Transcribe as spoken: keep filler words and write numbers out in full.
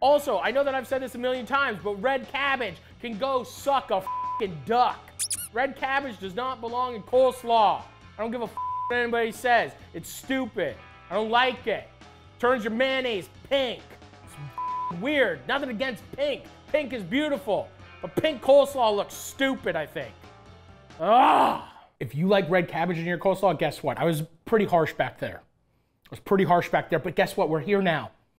Also, I know that I've said this a million times, but red cabbage can go suck a f***ing duck. Red cabbage does not belong in coleslaw. I don't give a f*** what anybody says. It's stupid. I don't like it. Turns your mayonnaise pink. It's f***ing weird. Nothing against pink. Pink is beautiful. But pink coleslaw looks stupid, I think. Ah! If you like red cabbage in your coleslaw, guess what? I was pretty harsh back there. I was pretty harsh back there, but guess what? We're here now.